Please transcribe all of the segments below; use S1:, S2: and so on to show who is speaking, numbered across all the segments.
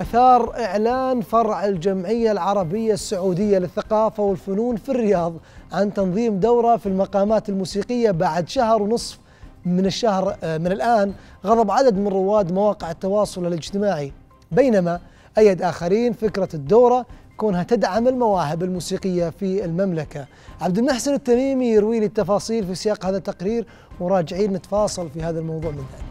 S1: أثار إعلان فرع الجمعية العربية السعودية للثقافة والفنون في الرياض عن تنظيم دورة في المقامات الموسيقية بعد شهر ونصف من الآن، غضب عدد من رواد مواقع التواصل الاجتماعي، بينما أيد آخرين فكرة الدورة كونها تدعم المواهب الموسيقية في المملكة. عبد المحسن التميمي يروي لي التفاصيل في سياق هذا التقرير، وراجعين نتفاصل في هذا الموضوع من ثاني.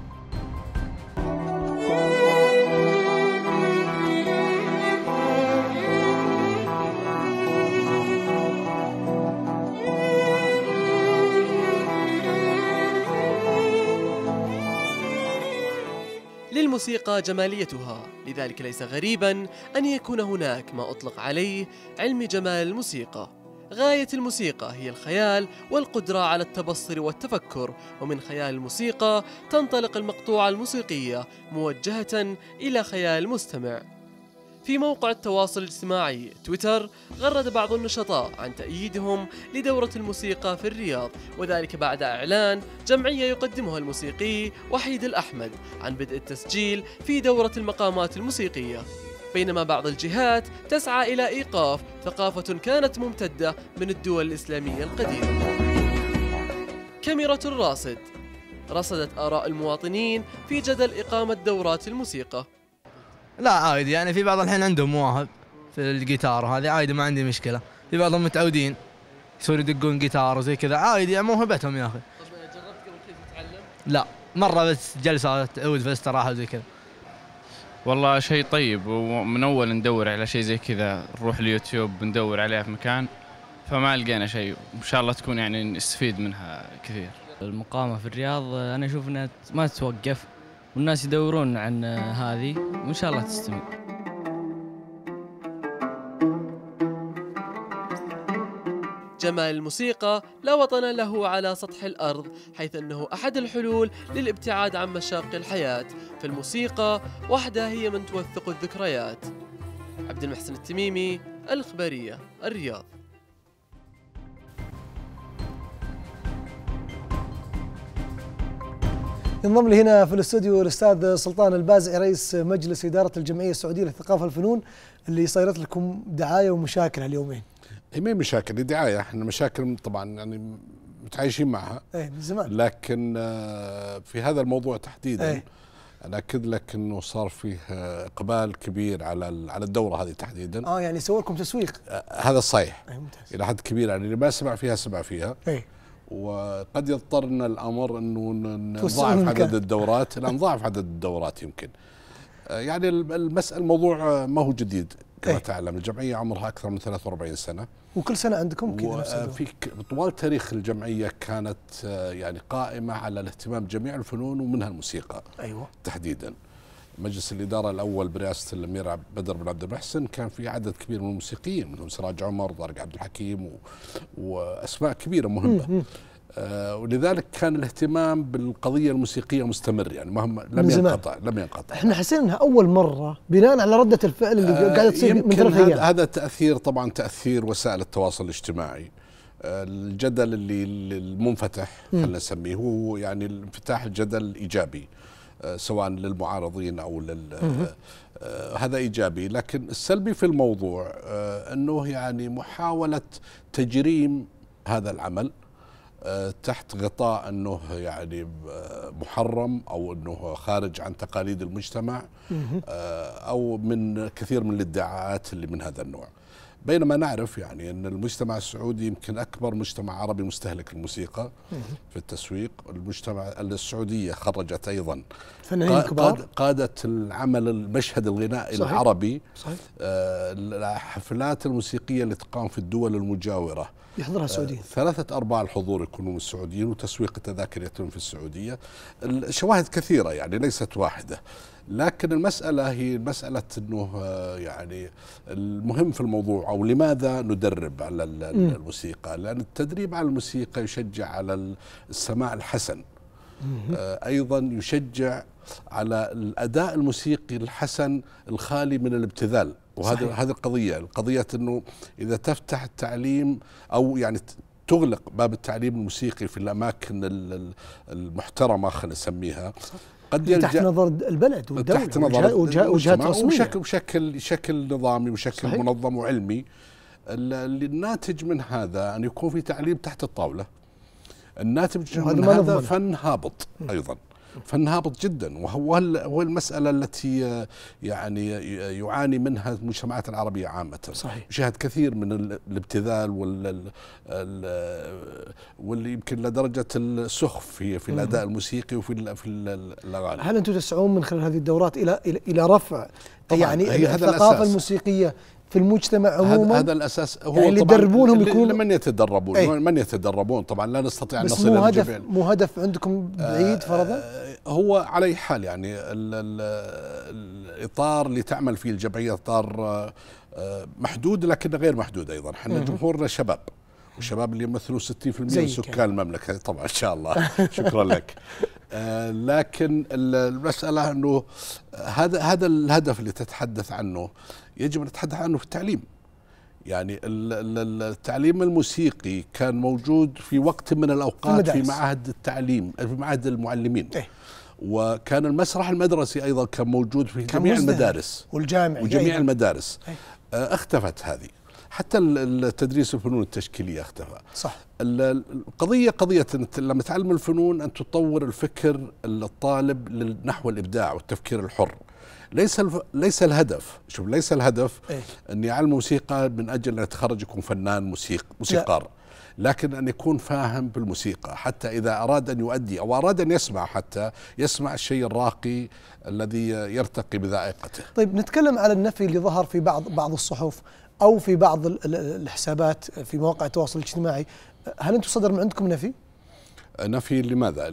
S2: للموسيقى جماليتها، لذلك ليس غريباً أن يكون هناك ما أطلق عليه علم جمال الموسيقى. غاية الموسيقى هي الخيال والقدرة على التبصر والتفكر، ومن خيال الموسيقى تنطلق المقطوعة الموسيقية موجهة إلى خيال المستمع. في موقع التواصل الاجتماعي تويتر غرد بعض النشطاء عن تأييدهم لدورة الموسيقى في الرياض، وذلك بعد إعلان جمعية يقدمها الموسيقي وحيد الأحمد عن بدء التسجيل في دورة المقامات الموسيقية، بينما بعض الجهات تسعى إلى إيقاف ثقافة كانت ممتدة من الدول الإسلامية القديمة. كاميرا الراصد رصدت آراء المواطنين في جدل إقامة دورات الموسيقى.
S3: لا عادي، يعني في بعض الحين عندهم مواهب في الجيتار، هذه عادي ما عندي مشكلة. في بعضهم متعودين يصيروا يدقون جيتار وزي كذا، عادي يعني موهبتهم يا أخي.
S2: طب جربت قبل كيف تتعلم؟
S3: لا، مرة بس جلسة تعود في الاستراحة وزي كذا.
S4: والله شيء طيب، ومن أول ندور على شيء زي كذا، نروح اليوتيوب ندور عليها في مكان فما لقينا شيء، وإن شاء الله تكون يعني نستفيد منها كثير.
S5: المقامة في الرياض أنا أشوف أنها ما تتوقف، والناس يدورون عن هذه، وإن شاء الله تستمر.
S2: جمال الموسيقى لا وطن له على سطح الأرض، حيث أنه أحد الحلول للابتعاد عن مشاق الحياة، فالموسيقى وحدها هي من توثق الذكريات. عبد المحسن التميمي، الإخبارية، الرياض.
S1: ينضم لي هنا في الاستوديو الأستاذ سلطان البازعي، رئيس مجلس إدارة الجمعية السعودية للثقافة والفنون، اللي صايرت لكم دعاية ومشاكل اليومين.
S6: هي ما مشاكل، هي دعاية. احنا مشاكل طبعا يعني متعايشين معها
S1: من زمان،
S6: لكن في هذا الموضوع تحديدا انا اكد لك انه صار فيه اقبال كبير على الدورة هذه تحديدا.
S1: يعني سووا لكم تسويق.
S6: هذا صحيح.
S1: ممتاز.
S6: الى حد كبير، يعني اللي ما سمع فيها سمع فيها. وقد يضطرنا الامر انه نضاعف عدد الدورات، لا نضاعف عدد الدورات يمكن. يعني الموضوع ما هو جديد كما تعلم. الجمعية عمرها أكثر من 43 سنة،
S1: وكل سنة عندكم كذا.
S6: وفي طوال تاريخ الجمعية كانت يعني قائمة على الاهتمام بجميع الفنون ومنها الموسيقى. تحديدا مجلس الإدارة الأول برئاسة الأمير بدر بن عبد المحسن كان في عدد كبير من الموسيقيين، منهم سراج عمر وطارق عبد الحكيم وأسماء كبيرة مهمة. ولذلك كان الاهتمام بالقضية الموسيقية مستمر، يعني مهما لم ينقطع.
S1: احنا حسينا انها اول مرة بناء على ردة الفعل اللي قاعدة تصير من 3 أيام.
S6: هذا تأثير طبعا، تأثير وسائل التواصل الاجتماعي. الجدل اللي المنفتح خلينا نسميه هو يعني انفتاح الجدل إيجابي، سواء للمعارضين أو هذا إيجابي. لكن السلبي في الموضوع أنه يعني محاولة تجريم هذا العمل تحت غطاء أنه يعني محرم أو أنه خارج عن تقاليد المجتمع، أو من كثير من الادعاءات اللي من هذا النوع. بينما نعرف يعني أن المجتمع السعودي يمكن أكبر مجتمع عربي مستهلك الموسيقى في التسويق. المجتمع السعودية خرجت أيضا
S1: فنانين كبار،
S6: قادت العمل المشهد الغنائي العربي. الحفلات الموسيقية اللي تقام في الدول المجاورة
S1: يحضرها السعوديين،
S6: 3/4 الحضور يكونوا من السعوديين، وتسويق التذاكر يتم في السعودية. الشواهد كثيرة يعني ليست واحدة، لكن المسألة هي مسألة أنه يعني المهم في الموضوع أو لماذا ندرب على الموسيقى، لأن التدريب على الموسيقى يشجع على السماع الحسن، أيضا يشجع على الأداء الموسيقي الحسن الخالي من الابتذال. وهذه القضية أنه إذا تفتح التعليم أو يعني تغلق باب التعليم الموسيقي في الأماكن المحترمة خلينا نسميها، قد
S1: تحت نظر البلد والدولة
S6: تحت نظر
S1: وجهات رسمية
S6: وشكل نظامي وشكل
S1: صحيح.
S6: منظم وعلمي. اللي الناتج من هذا أن يكون في تعليم تحت الطاولة. الناتج من هذا فن هابط أيضا، فن هابط جدا، وهو المسألة التي يعني يعاني منها المجتمعات العربية عامة.
S1: صحيح.
S6: يشاهد كثير من الابتذال واللي يمكن لدرجة السخف في الأداء الموسيقي وفي الأغاني.
S1: هل أنتم تسعون من خلال هذه الدورات إلى رفع يعني الثقافة
S6: الأساس.
S1: الموسيقية في المجتمع عموما؟
S6: هذا الاساس. هو
S1: يعني اللي يدربونهم يكونوا
S6: من يتدربون طبعا لا نستطيع ان
S1: بس
S6: نصل الى الجميع.
S1: مو هدف عندكم بعيد فرضا؟
S6: هو على اي حال يعني الاطار اللي تعمل فيه الجمعيه اطار محدود لكن غير محدود ايضا. احنا جمهورنا شباب، والشباب اللي يمثلوا 60% من سكان المملكه طبعا ان شاء الله. شكرا لك. لكن المساله انه هذا الهدف اللي تتحدث عنه يجب ان نتحدث عنه في التعليم. يعني التعليم الموسيقي كان موجود في وقت من الاوقات في معاهد التعليم، في معاهد المعلمين. وكان المسرح المدرسي ايضا كان موجود في جميع المدارس وجميع المدارس. اختفت هذه، حتى التدريس الفنون التشكيليه اختفى.
S1: صح.
S6: القضيه قضيه لما تعلم الفنون ان تطور الفكر الطالب نحو الابداع والتفكير الحر. ليس الهدف، شوف، ليس الهدف اني اعلم موسيقى من اجل ان يتخرج يكون فنان موسيقار، لكن ان يكون فاهم بالموسيقى، حتى اذا اراد ان يؤدي او اراد ان يسمع حتى يسمع الشيء الراقي الذي يرتقي بذائقته.
S1: طيب نتكلم على النفي اللي ظهر في بعض الصحف او في بعض الحسابات في مواقع التواصل الاجتماعي. هل انتم صدر من عندكم نفي؟
S6: نفي لماذا؟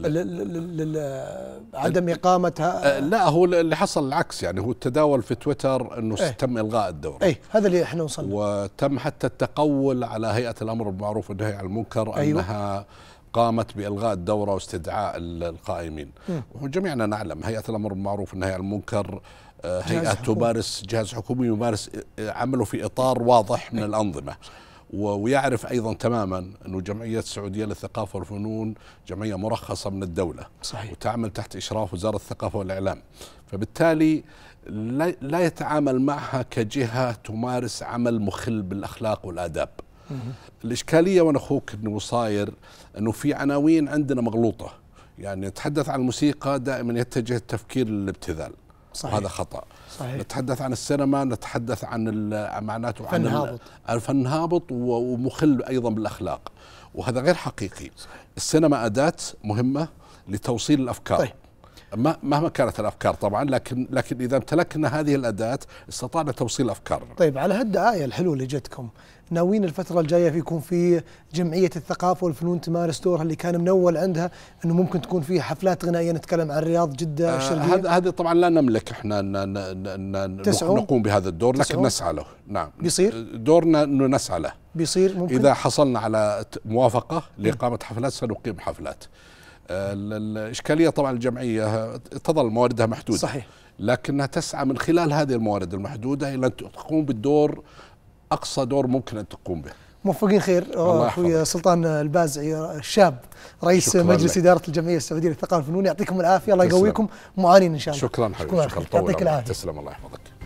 S1: عدم إقامتها؟
S6: لا، هو اللي حصل العكس. يعني هو التداول في تويتر أنه تم إلغاء الدورة.
S1: هذا اللي احنا وصلنا.
S6: وتم حتى التقول على هيئة الأمر بالمعروف والنهي عن المنكر أنها قامت بإلغاء الدورة واستدعاء القائمين. وجميعنا نعلم هيئة الأمر بالمعروف والنهي عن المنكر هيئة تمارس، جهاز حكومي يمارس عمله في إطار واضح من الأنظمة، ويعرف أيضا تماما أنه جمعية السعودية للثقافة والفنون جمعية مرخصة من الدولة.
S1: صحيح.
S6: وتعمل تحت إشراف وزارة الثقافة والإعلام، فبالتالي لا يتعامل معها كجهة تمارس عمل مخل بالأخلاق والآداب. الإشكالية وأنا أخوك أنه صاير أنه في عناوين عندنا مغلوطة. يعني نتحدث عن الموسيقى دائما يتجه التفكير للابتذال. صحيح. هذا خطأ. صحيح. نتحدث عن السينما نتحدث عن معناته عن الفن هابط ومخل أيضا بالأخلاق، وهذا غير حقيقي. صحيح. السينما أداة مهمة لتوصيل الأفكار. طيب. مهما كانت الأفكار طبعا، لكن إذا امتلكنا هذه الأداة استطعنا توصيل أفكارنا.
S1: طيب، على هالدعاية الحلوة اللي جتكم، ناويين الفترة الجاية يكون في جمعية الثقافة والفنون تمارس دورها اللي كان منول عندها، انه ممكن تكون في حفلات غنائية، نتكلم عن الرياض، جدة، الشرقية؟
S6: هذا طبعا لا نملك احنا نقوم بهذا الدور، لكن نسعى له. نعم،
S1: بيصير
S6: دورنا انه نسعى له.
S1: بيصير ممكن
S6: اذا حصلنا على موافقة لإقامة حفلات سنقيم حفلات. الإشكالية طبعا الجمعية تظل مواردها محدودة.
S1: صحيح.
S6: لكنها تسعى من خلال هذه الموارد المحدودة إلى أن تقوم بالدور، أقصى دور ممكن أن تقوم به.
S1: موفقين خير. أخوي سلطان البازعي الشاب رئيس مجلس إدارة الجمعية السعودية للثقافة والفنون، يعطيكم العافية، الله يقويكم، معانين إن شاء الله.
S6: شكرا حبيبي، شكرا.
S1: يعطيك العافية.
S6: تسلم، الله يحفظك.